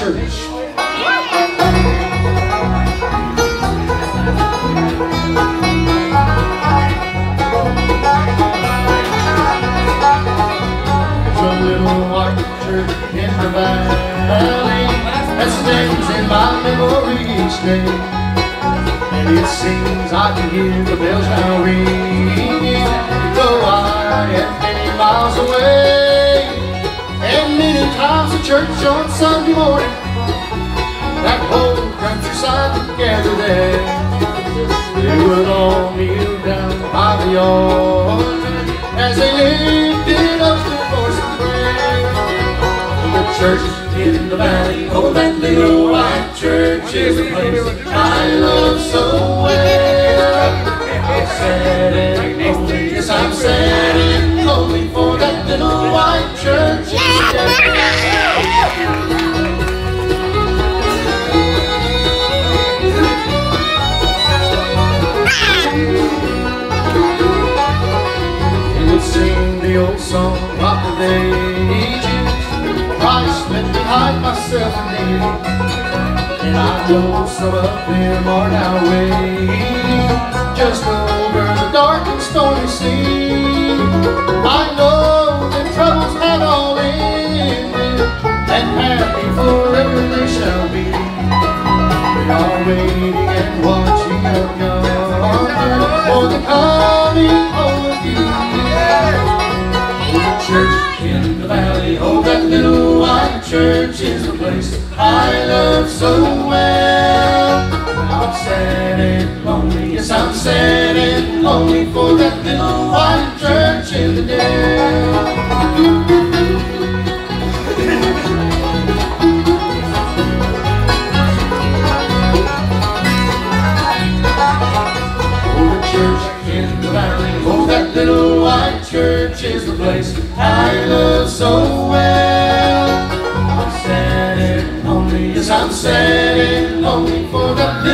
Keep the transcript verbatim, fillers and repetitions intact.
church. In the valley that stands in my memory each day, and it seems I can hear the bells now ringing, though I am many miles away. And many times the church on Sunday morning, that whole countryside would gather there. They would all kneel down by the altar as they lifted up their voice in prayer. Church in the valley, oh that little white church is a place I love so well. I'm sad and lonely, yes I'm sad and lonely for that little white church. They would sing the old song of the ages, Christ, let me hide myself in thee. And I know some of them are now waiting just over the dark and stormy sea. I know that troubles have all ended, and happy forever they shall be. They are waiting and watching up yonder for the coming home of you. Oh, the church in the valley, oh that little white church is the place I love so well. I'm sad and lonely, yes I'm sad and lonely for that little white church in the dale. Oh, the church in the valley, oh that little white church is the place I love so well. I'm sad and lonely, yes I'm sad and lonely for that